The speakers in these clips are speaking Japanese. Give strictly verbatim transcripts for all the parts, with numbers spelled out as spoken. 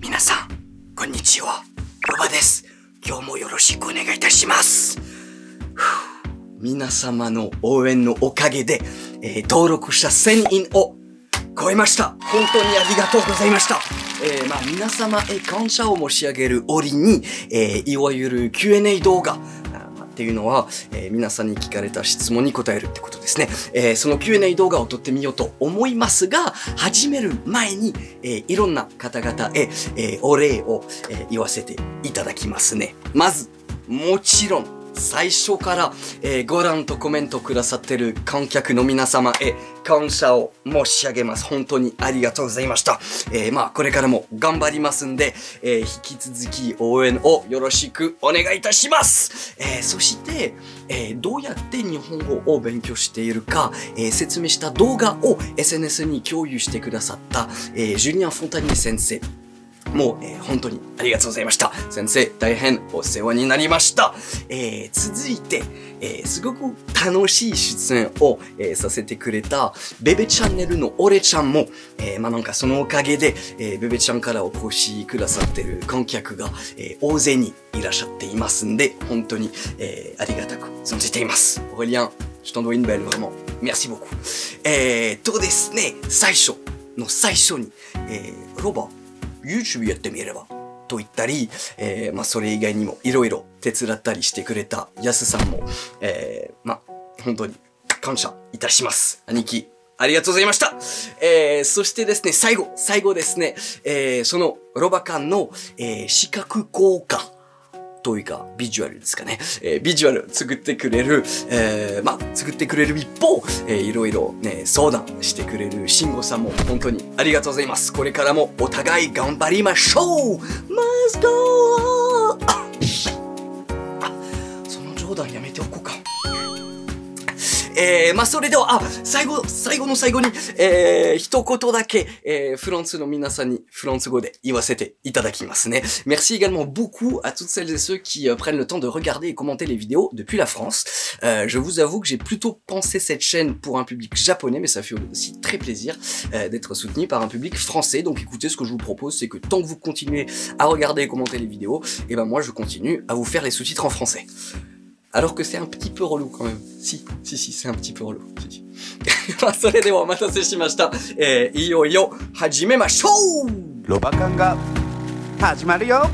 皆さん、こんにちは。ロバです。今日もよろしくお願いいたします。皆様の応援のおかげで、えー、登録者せんにんを超えました。本当にありがとうございました。えー、まあ皆様へ感謝を申し上げる折に、えー、いわゆる キューエヌエー 動画っていうのは、えー、皆さんに聞かれた質問に答えるってことですね。えー、その キューエヌエー 動画を撮ってみようと思いますが、始める前に、えー、いろんな方々へ、えー、お礼を、えー、言わせていただきますね。まず、もちろん、最初から、えー、ご覧とコメントくださってる観客の皆様へ感謝を申し上げます。本当にありがとうございました。えー、まあ、これからも頑張りますんで、えー、引き続き応援をよろしくお願いいたします。えー、そして、えー、どうやって日本語を勉強しているか、えー、説明した動画を エスエヌエス に共有してくださった、えー、ジュリアン・フォンタニエ先生。もう、えー、本当にありがとうございました。先生、大変お世話になりました。えー、続いて、えー、すごく楽しい出演を、えー、させてくれた、ベベチャンネルのオレちゃんも、えー、まあ、なんかそのおかげで、えー、ベベちゃんからお越しくださってる観客が、えー、大勢にいらっしゃっていますんで、本当に、えー、ありがたく存じています。オレリアン、je t'envoie une belle, vraiment. Merci beaucoup. えーとですね、最初の最初に、えー、ロバ、YouTube やってみればと言ったり、えー、まあそれ以外にもいろいろ手伝ったりしてくれたヤスさんも、えー、まあ本当に感謝いたします。兄貴、ありがとうございました。えー、そしてですね、最後、最後ですね、えー、そのロバ館の、えー、視覚効果というか、ビジュアルですかね。えー、ビジュアル作ってくれる、えー、まあ、作ってくれる一方、えー、いろいろね、相談してくれる慎吾さんも本当にありがとうございます。これからもお互い頑張りましょう。Let's go! あ、あ、その冗談やめておこうか。えー、まあ、それでは、あ、最後、最後の最後に、えー、一言だけ、えー、フランスの皆さんにフランス語で言わせていただきますね。Merci également beaucoup à toutes celles et ceux qui euh, prennent le temps de regarder et commenter les vidéos depuis la France. Euh, je vous avoue que j'ai plutôt pensé cette chaîne pour un public japonais, mais ça fait aussi très plaisir euh, d'être soutenu par un public français. Donc écoutez, ce que je vous propose, c'est que tant que vous continuez à regarder et commenter les vidéos, et ben moi je continue à vous faire les sous-titres en français. Alors que c'est un petit peu relou quand même. Si, si, si, c'est un petit peu relou. Si, si. まあ、それではお待たせしました。えー、いよいよ始めましょう。 ロバカンが始まるよ。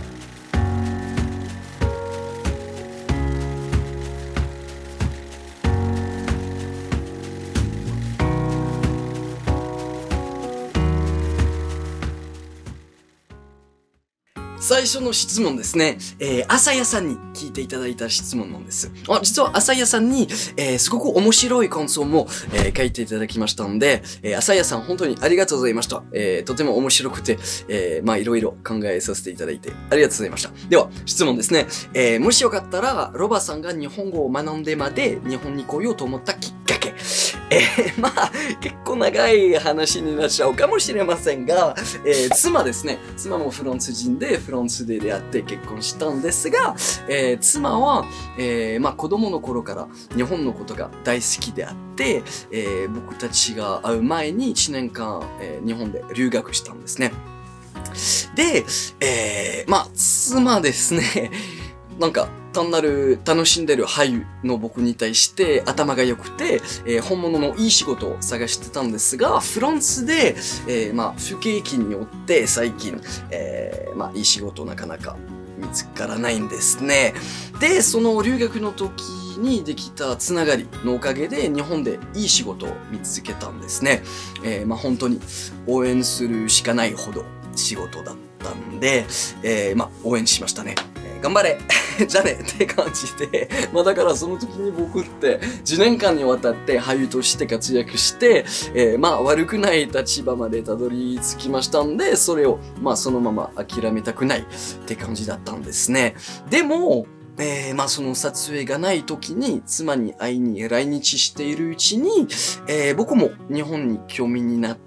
最初の質問ですね。えー、朝屋さんに聞いていただいた質問なんです。あ、実は朝屋さんに、えー、すごく面白い感想も、えー、書いていただきましたんで、えー、朝屋さん本当にありがとうございました。えー、とても面白くて、えー、まあいろいろ考えさせていただいてありがとうございました。では、質問ですね。えー、もしよかったら、ロバさんが日本語を学んでまで日本に来ようと思ったきっかけ。えー、まあ、結構長い話になっちゃうかもしれませんが、えー、妻ですね。妻もフランス人で、フランスで出会って結婚したんですが、えー、妻は、えー、まあ子供の頃から日本のことが大好きであって、えー、僕たちが会う前にいちねんかん、えー、日本で留学したんですね。で、えー、まあ、妻ですね、なんか、単なる楽しんでる俳優の僕に対して頭が良くて、えー、本物のいい仕事を探してたんですが、フランスで、えー、まあ、不景気によって最近、えー、まあ、いい仕事なかなか見つからないんですね。で、その留学の時にできたつながりのおかげで日本でいい仕事を見つけたんですね。えー、まあ、本当に応援するしかないほど仕事だったんで、えー、まあ、応援しましたね。頑張れじゃねって感じで、まあだからその時に僕ってじゅうねんかんにわたって俳優として活躍して、えー、まあ悪くない立場までたどり着きましたんで、それをまあそのまま諦めたくないって感じだったんですね。でも、えー、まあその撮影がない時に妻に会いに来日しているうちに、えー、僕も日本に興味になって、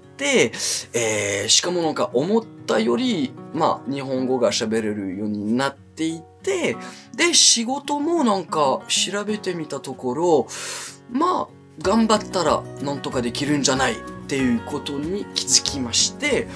えー、しかもなんか思ったより、まあ日本語が喋れるようになっていて、で、仕事もなんか調べてみたところ、まあ頑張ったらなんとかできるんじゃないっていうことに気づきまして、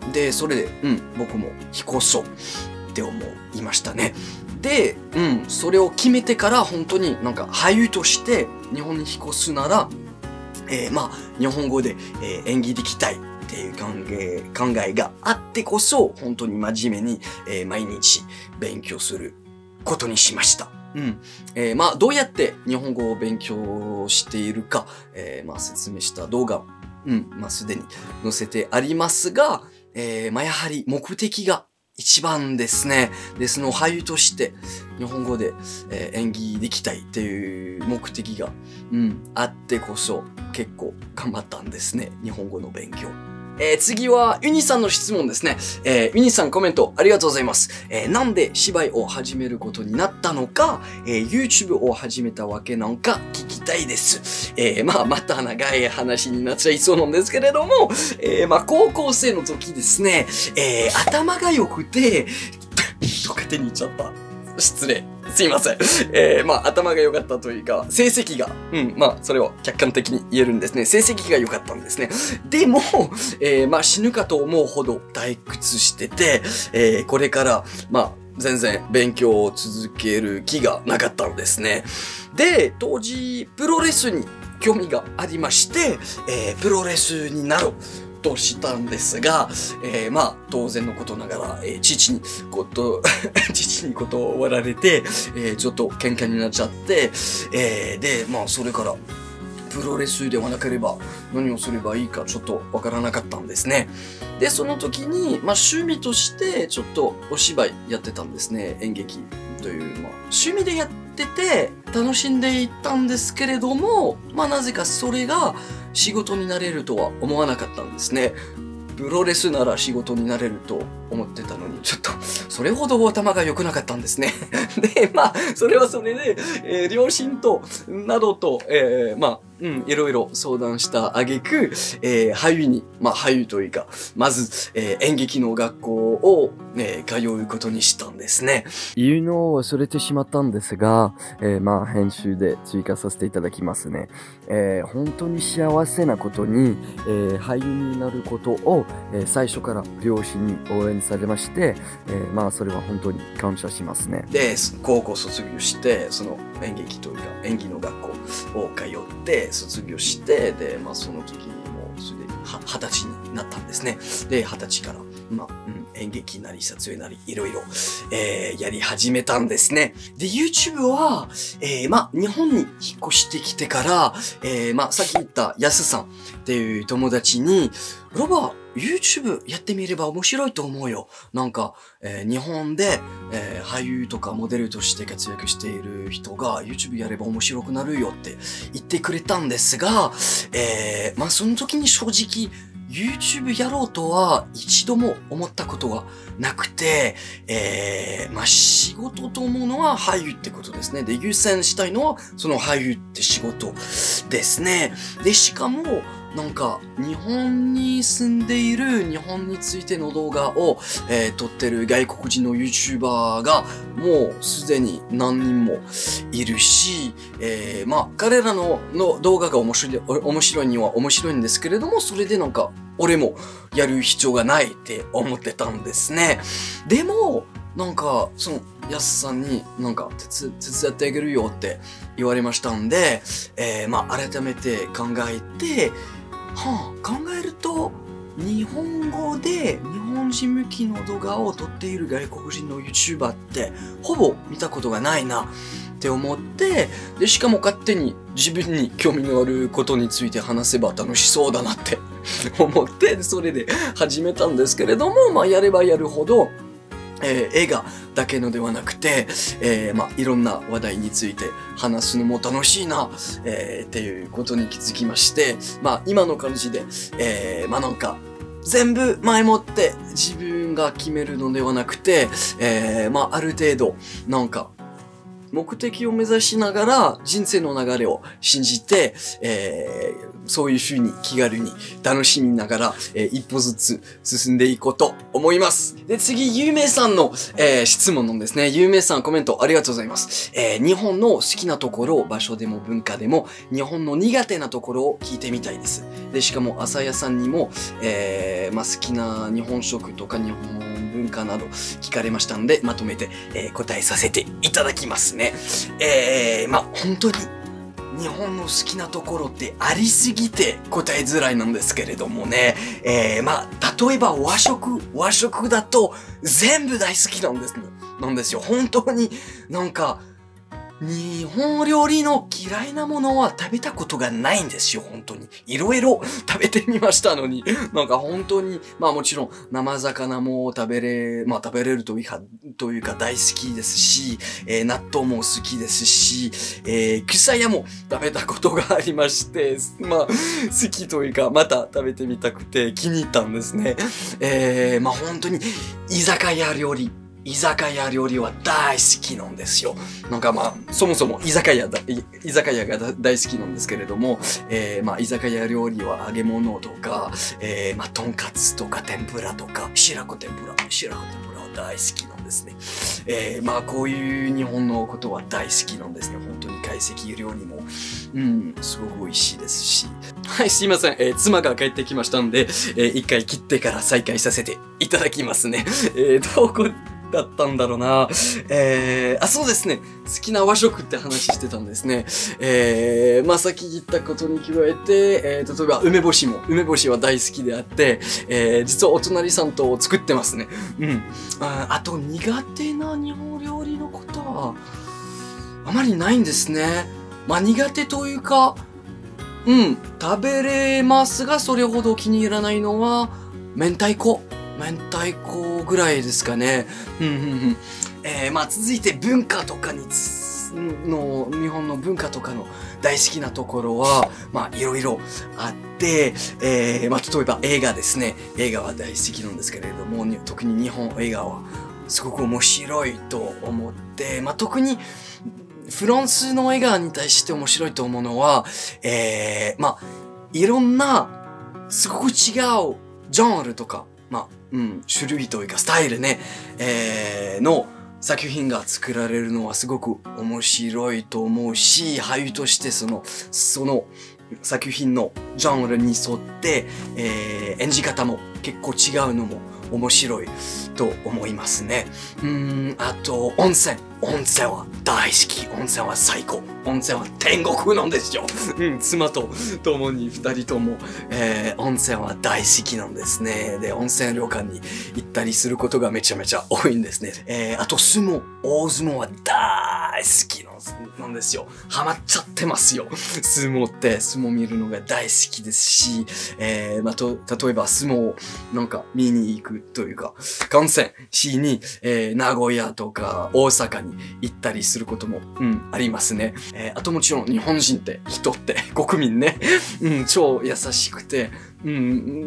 で、それで、うん、僕も引っ越そうって思いましたね。で、うん、それを決めてから本当になんか俳優として日本に引っ越すなら、えー、まあ、日本語で、えー、演技できたいっていう考え、考えがあってこそ、本当に真面目に、えー、毎日勉強することにしました。うん。えー、まあ、どうやって日本語を勉強しているか、えー、まあ、説明した動画、うん、まあ、すでに載せてありますが、えー、まあ、やはり目的が一番ですね。で、その俳優として日本語で、えー、演技できたいっていう目的が、うん、あってこそ結構頑張ったんですね。日本語の勉強。えー、次は、ユニさんの質問ですね。えー、ユニさんコメントありがとうございます。えー、なんで芝居を始めることになったのか、えー、YouTube を始めたわけなんか聞きたいです。えー、まあ、また長い話になっちゃいそうなんですけれども、えー、まあ、高校生の時ですね、えー、頭が良くて、とか手に言っちゃった。失礼。すいません。えー、まあ、頭が良かったというか、成績が、うん、まあ、それを客観的に言えるんですね。成績が良かったんですね。でも、えー、まあ、死ぬかと思うほど退屈してて、えー、これから、まあ、全然勉強を続ける気がなかったんですね。で、当時、プロレスに興味がありまして、えー、プロレスになろうとしたんですが、えー、まあ、当然のことながら、えー、父にこと、父に断られて、えー、ちょっと喧嘩になっちゃって、えー、で、まあ、それから、プロレスではなければ何をすればいいかちょっとわからなかったんですね。で、その時に、まあ、趣味としてちょっとお芝居やってたんですね。演劇という、まあ、趣味でやってて楽しんでいったんですけれども、まあ、なぜかそれが仕事になれるとは思わなかったんですね。プロレスなら仕事になれると思ってたのに、ちょっと、それほど頭が良くなかったんですね。で、まあ、それはそれで、えー、両親と、などと、えー、まあ、うん、いろいろ相談した挙句、えー、俳優に、まあ、俳優というか、まず、えー、演劇の学校を、ね、通うことにしたんですね。言うのを忘れてしまったんですが、えー、まあ、編集で追加させていただきますね。えー、本当に幸せなことに、えー、俳優になることを、えー、最初から両親に応援されまして、えー、まあ、それは本当に感謝しますね。で、高校卒業して、その演劇というか、演技の学校を通って、卒業して、で、まあ、その時にもうすでに二十歳になったんですね。で、二十歳から、まあ、うん、演劇なり撮影なり、いろいろ、えー、やり始めたんですね。で、YouTube は、えー、まあ、日本に引っ越してきてから、えー、まあ、さっき言ったヤスさんっていう友達に、ロバ、YouTube やってみれば面白いと思うよ。なんか、えー、日本で、えー、俳優とかモデルとして活躍している人が YouTube やれば面白くなるよって言ってくれたんですが、えー、まあその時に正直 YouTube やろうとは一度も思ったことがなくて、えー、まあ仕事と思うのは俳優ってことですね。で、優先したいのはその俳優って仕事ですね。で、しかも、なんか、日本に住んでいる日本についての動画を、えー、撮ってる外国人の YouTuber がもうすでに何人もいるし、えー、まあ、彼らのの動画が面白い、面白いには面白いんですけれども、それでなんか、俺もやる必要がないって思ってたんですね。でも、なんか、その、ヤスさんになんか手、手伝ってあげるよって言われましたんで、えー、まあ、改めて考えて、はあ、考えると、日本語で日本人向きの動画を撮っている外国人の YouTuber ってほぼ見たことがないなって思って、で、しかも勝手に自分に興味のあることについて話せば楽しそうだなって思って、それで始めたんですけれども、まあやればやるほど、えー、映画だけのではなくて、えー、まあ、いろんな話題について話すのも楽しいな、えー、っていうことに気づきまして、まあ、今の感じで、えー、まあ、なんか、全部前もって自分が決めるのではなくて、えー、まあ、ある程度、なんか、目的を目指しながら人生の流れを信じて、えー、 そういう風に気軽に楽しみながら、えー、一歩ずつ進んでいこうと思います。で、次、ゆうめいさんの、えー、質問なんですね。ゆうめいさんコメントありがとうございます。えー、日本の好きなところ、場所でも文化でも、日本の苦手なところを聞いてみたいです。で、しかも、朝屋さんにも、えー、まあ、好きな日本食とか日本文化など聞かれましたんで、まとめて、えー、答えさせていただきますね。えー、まあ、本当に、日本の好きなところってありすぎて答えづらいなんですけれどもね。えー、まあ、例えば和食、和食だと全部大好きなんです、なんですよ。本当になんか、日本料理の嫌いなものは食べたことがないんですよ、本当に。いろいろ食べてみましたのに。なんか本当に、まあもちろん生魚も食べれ、まあ食べれるというか、というか大好きですし、えー、納豆も好きですし、えー、草屋も食べたことがありまして、まあ好きというか、また食べてみたくて気に入ったんですね。えー、まあ本当に居酒屋料理。居酒屋料理は大好きなんですよ。なんかまあ、そもそも居酒屋だ、居酒屋が大好きなんですけれども、えー、まあ居酒屋料理は揚げ物とか、えー、まあとんかつとか天ぷらとか、白子天ぷら、白子天ぷらは大好きなんですね。えー、まあこういう日本のことは大好きなんですね。本当に懐石料理も、うん、すごく美味しいですし。はい、すいません。えー、妻が帰ってきましたんで、えー、一回切ってから再開させていただきますね。えー、どこ、だったんだろうな。えー、あ、そうですね。好きな和食って話してたんですね。えー、まあ、さっき言ったことに加えて、えー、例えば、梅干しも、梅干しは大好きであって、えー、実はお隣さんと作ってますね。うん。あ, あと、苦手な日本料理のことは、あまりないんですね。まあ、苦手というか、うん、食べれますが、それほど気に入らないのは、明太子。明太子ぐらいですかね。うんうんうん。えー、まあ続いて文化とかにつ、の、日本の文化とかの大好きなところは、まあいろいろあって、えー、まあ例えば映画ですね。映画は大好きなんですけれども、特に日本映画はすごく面白いと思って、まあ特にフランスの映画に対して面白いと思うのは、えー、まあいろんなすごく違うジャンルとか、まあ、うん、種類というかスタイルね、えー、の作品が作られるのはすごく面白いと思うし、俳優としてその、その作品のジャンルに沿って、えー、演じ方も結構違うのも面白いと思いますね。うーん、あと、温泉。温泉は大好き。温泉は最高。温泉は天国なんですよ。うん、妻と共に二人とも、えー、温泉は大好きなんですね。で、温泉旅館に行ったりすることがめちゃめちゃ多いんですね。えー、あと相撲。大相撲は大好きなんですよ。ハマっちゃってますよ。相撲って、相撲見るのが大好きですし、えー、まあ、と、例えば相撲をなんか見に行くというか、観戦しに、えー、名古屋とか大阪に行ったりすることも、うん、ありますね。えー、あともちろん日本人って人って国民ね、うん、超優しくて、うん、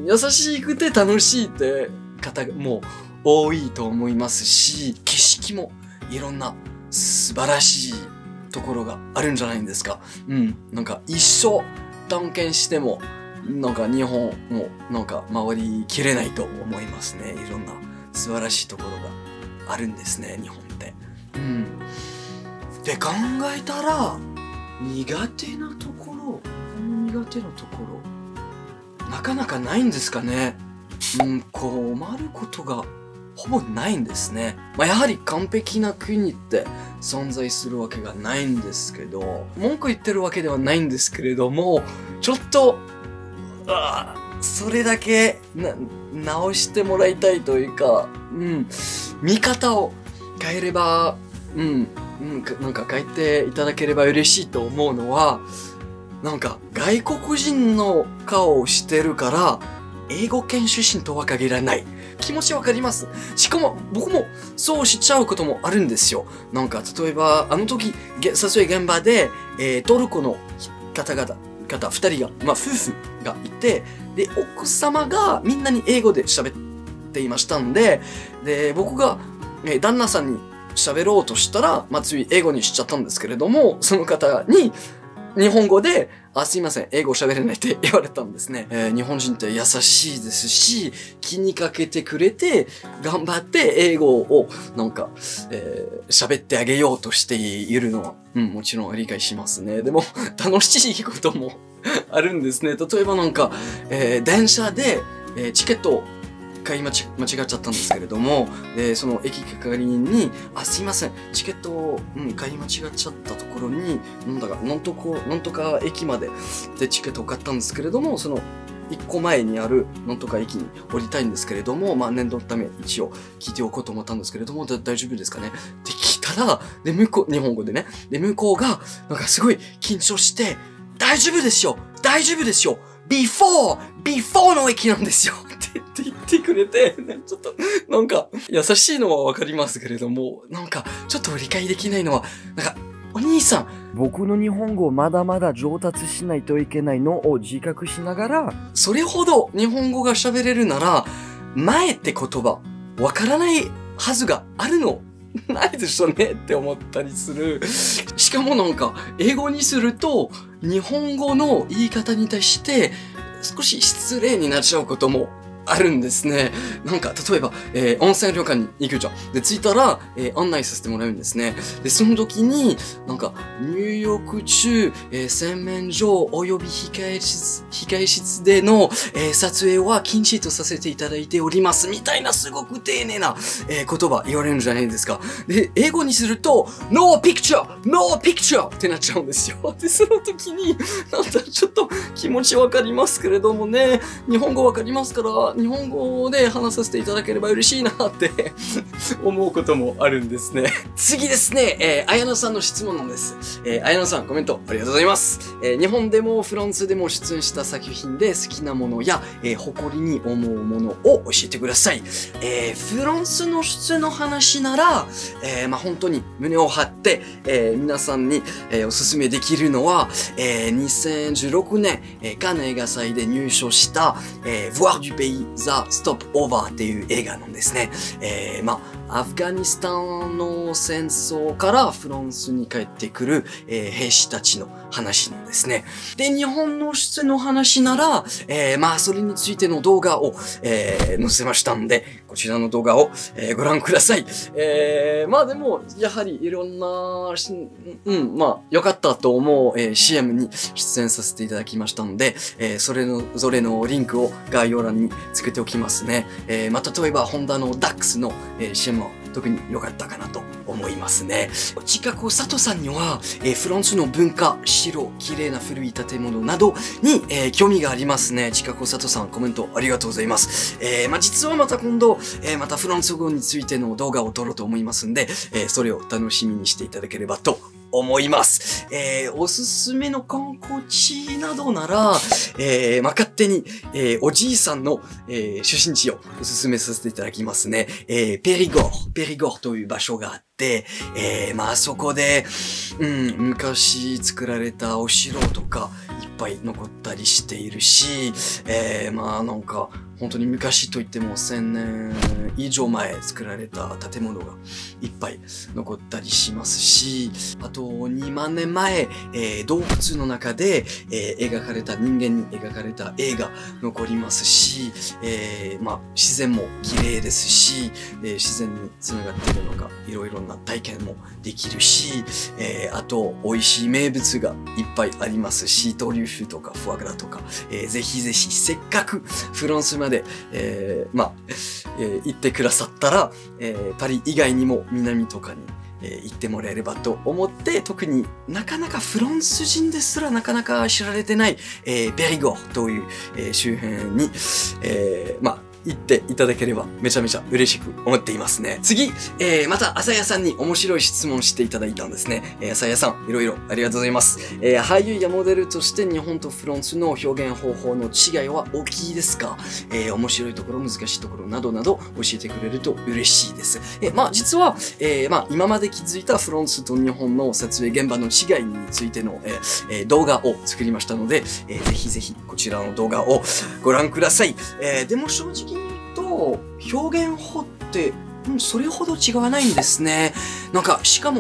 優しくて楽しいって方も多いと思いますし、景色もいろんな素晴らしいところがあるんじゃないんですか。うん、なんか一生探検しても、なんか日本もなんか回りきれないと思いますね。いろんな素晴らしいところがあるんですね、日本って。うん。で考えたら、苦手なところ、苦手なところ、なかなかないんですかね。うん、困ることがほぼないんですね。まあ、やはり完璧な国って存在するわけがないんですけど、文句言ってるわけではないんですけれども、ちょっと、あそれだけな直してもらいたいというか、うん、見方を変えれば、うん、うん、なんか変えていただければ嬉しいと思うのは、なんか外国人の顔をしてるから、英語圏出身とは限らない。気持ちわかります。しかも僕もそうしちゃうこともあるんですよ。なんか例えばあの時、撮影現場で、えー、トルコの方々、方二人が、まあ夫婦がいて、で、奥様がみんなに英語で喋っていましたんで、で、僕が、えー、旦那さんに喋ろうとしたら、まあ、つい英語にしちゃったんですけれども、その方に、 日本語で、あ、すいません、英語喋れないって言われたんですね。えー、日本人って優しいですし、気にかけてくれて、頑張って英語をなんか、えー、喋ってあげようとしているのは、うん、もちろん理解しますね。でも、楽しいこともあるんですね。例えばなんか、えー、電車で、えー、チケットを買い間違っちゃったんですけれども、で、その駅係員に、あ、すいません、チケットを、うん、買い間違っちゃったところに、なんだか、なんとこ、なんとか駅まで、で、チケットを買ったんですけれども、その、一個前にある、なんとか駅に降りたいんですけれども、まあ、念のため一応聞いておこうと思ったんですけれども、大丈夫ですかねって聞いたら、で、向こう、日本語でね、で、向こうが、なんかすごい緊張して、大丈夫ですよ大丈夫ですよ !before! before の駅なんですよって言ってくれて、ね、ちょっと、なんか、優しいのはわかりますけれども、なんか、ちょっと理解できないのは、なんか、お兄さん。 僕の日本語まだまだ上達しないといけないのを自覚しながら、 それほど日本語が喋れるなら、前って言葉、わからないはずがあるのないでしょうねって思ったりする。しかもなんか、英語にすると、日本語の言い方に対して、少し失礼になっちゃうこともあるんですね。なんか、例えば、えー、温泉旅館に行くじゃん。で、着いたら、えー、案内させてもらうんですね。で、その時に、なんか、入浴中、えー、洗面所及び控え室、控え室での、えー、撮影は禁止とさせていただいております。みたいな、すごく丁寧な、えー、言葉言われるんじゃないですか。で、英語にすると、No picture! No picture! ってなっちゃうんですよ。で、その時に、なんだ、ちょっと気持ちわかりますけれどもね、日本語わかりますから、日本語で話させていただければ嬉しいなって思うこともあるんですね。次ですね、えー、綾野さんの質問なんです。えー、綾野さんコメントありがとうございます。えー、日本でもフランスでも出演した作品で好きなものや、えー、誇りに思うものを教えてください。えー、フランスの出演の話なら、えー、まあ、本当に胸を張って、えー、皆さんに、えー、おすすめできるのは、えー、にせんじゅうろくねん、えー、カンヌ映画祭で入賞した、えー、Voir du pays The Stopover っていう映画なんですね。えー、まあ、アフガニスタンの戦争からフランスに帰ってくる、えー、兵士たちの話なんですね。で、日本の出演の話なら、えー、まあ、それについての動画を、えー、載せましたんで、こちらの動画を、えー、ご覧ください。えー、まあでも、やはりいろんな、うん、まあ、良かったと思う、えー、シーエム に出演させていただきましたので、えー、それぞれのリンクを概要欄に作っておきますね。えー、まあ、例えば、ホンダの ダックス の、えー、シーエム は特に良かったかなと思いますね。近く佐藤さんには、えー、フランスの文化、城、綺麗な古い建物などに、えー、興味がありますね。近く佐藤さんコメントありがとうございます。えー、まあ、実はまた今度、えー、またフランス語についての動画を撮ろうと思いますんで、えー、それを楽しみにしていただければと思います。えー、おすすめの観光地などなら、えー、まあ、勝手に、えー、おじいさんの、えー、出身地をおすすめさせていただきますね。えー、ペリゴー、ペリゴーという場所があって、えー、まあ、そこで、うん、昔作られたお城とかいっぱい残ったりしているし、えー、まあ、なんか、本当に昔といってもせんねん以上前作られた建物がいっぱい残ったりしますし、あとにまんねんまえ、えー、洞窟の中で、えー、描かれた人間に描かれた絵が残りますし、えー、まあ自然も綺麗ですし、えー、自然につながっているのがいろいろな体験もできるし、えー、あと美味しい名物がいっぱいありますし、トリュフとかフォアグラとか、えー、ぜひぜひせっかくフランスまでで、えー、まあ、えー、行ってくださったら、えー、パリ以外にも南とかに、えー、行ってもらえればと思って、特になかなかフランス人ですらなかなか知られてない、えー、ペリゴーという、えー、周辺に、えー、まあ、行っていただければめちゃめちゃ嬉しく思っていますね。次、えー、また、朝やさんに面白い質問していただいたんですね。えー、朝やさん、いろいろありがとうございます。えー、俳優やモデルとして日本とフランスの表現方法の違いは大きいですか？えー、面白いところ、難しいところなどなど教えてくれると嬉しいです。えー、まあ、実は、えー、まあ、今まで気づいたフランスと日本の撮影現場の違いについての、えーえー、動画を作りましたので、えー、ぜひぜひこちらの動画をご覧ください。えー、でも正直と表現法って、うん、それほど違わないんですね。なんか、しかも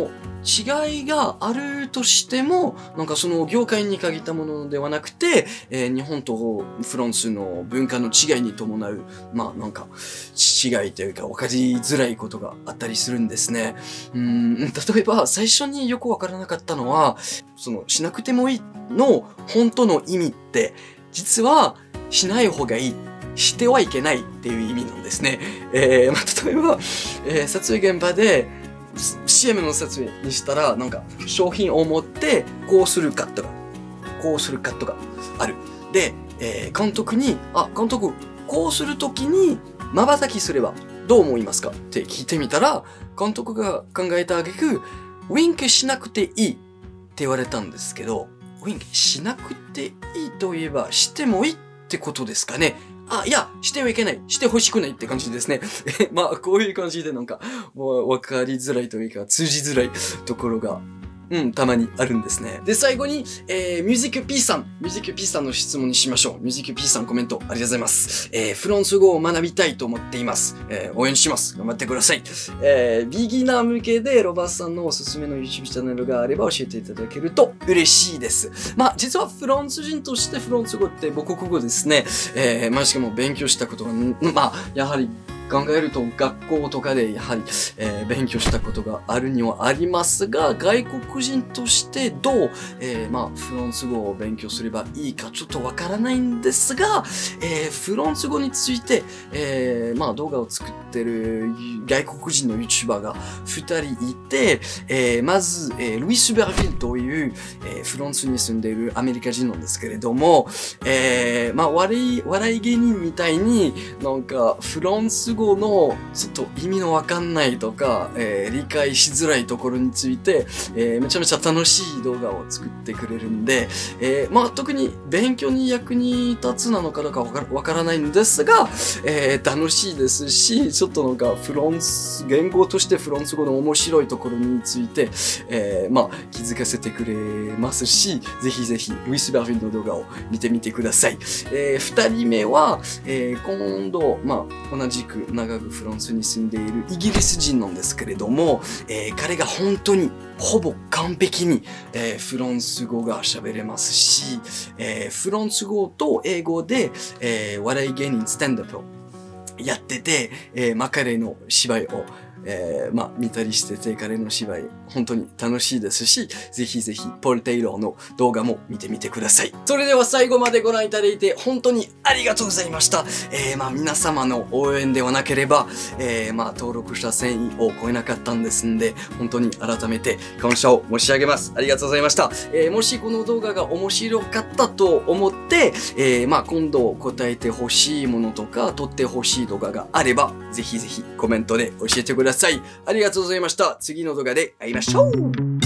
違いがあるとしても、なんかその業界に限ったものではなくて、えー、日本とフランスの文化の違いに伴う、まあなんか違いというか分かりづらいことがあったりするんですね。うん、例えば最初によくわからなかったのは、そのしなくてもいいの本当の意味って、実はしない方がいい。してはいけないっていう意味なんですね。えー、まあ、例えば、えー、撮影現場で シーエム の撮影にしたら、なんか商品を持ってこうするカットが、こうするカットがある。で、えー、監督に、あ、監督、こうするときに瞬きすればどう思いますかって聞いてみたら、監督が考えた挙句、ウィンクしなくていいって言われたんですけど、ウィンクしなくていいといえばしてもいいってことですかね。あ、いや、してはいけない。してほしくないって感じですね。まあ、こういう感じでなんか、もうわかりづらいというか、通じづらいところが、うん、たまにあるんですね。で、最後に、えー、ミュージック P さん。ミュージック P さんの質問にしましょう。ミュージック P さんコメントありがとうございます。えー、フランス語を学びたいと思っています。えー、応援します。頑張ってください。えー、ビギナー向けでロバートさんのおすすめの YouTube チャンネルがあれば教えていただけると嬉しいです。まあ、実はフランス人としてフランス語って母国語ですね。えー、まあ、しかも勉強したことが、まあ、やはり、考えると学校とかでやはり、えー、勉強したことがあるにはありますが、外国人としてどう、えー、まあ、フランス語を勉強すればいいかちょっとわからないんですが、えー、フランス語について、えー、まあ、動画を作ってる外国人の YouTuber がふたりいて、えー、まず、えー、ルイス・ベルヴィルという、えー、フランスに住んでいるアメリカ人なんですけれども、えー、まあ、笑い、笑い芸人みたいになんかフランス語語のちょっと意味のわかんないとか、えー、理解しづらいところについて、えー、めちゃめちゃ楽しい動画を作ってくれるんで、えー、まあ特に勉強に役に立つなのかどうかわから、わからないんですが、えー、楽しいですし、ちょっとなんかフランス、言語としてフランス語の面白いところについて、えー、まあ気づかせてくれますし、ぜひぜひルイス・ベルヴィルの動画を見てみてください。えー、二人目は、えー、今度、まあ同じく長くフランスに住んでいるイギリス人なんですけれども、えー、彼が本当にほぼ完璧に、えー、フランス語が喋れますし、えー、フランス語と英語で、えー、笑い芸人スタンドアップをやってて、えー、まあ、彼の芝居をえー、まあ、見たりしてて、彼の芝居、本当に楽しいですし、ぜひぜひ、ポール・テイローの動画も見てみてください。それでは最後までご覧いただいて、本当にありがとうございました。えー、まあ、皆様の応援ではなければ、えー、まあ、登録者せんいを超えなかったんですんで、本当に改めて感謝を申し上げます。ありがとうございました。えー、もしこの動画が面白かったと思って、えー、まあ、今度答えてほしいものとか、撮ってほしい動画があれば、ぜひぜひコメントで教えてください。ありがとうございました。次の動画で会いましょう。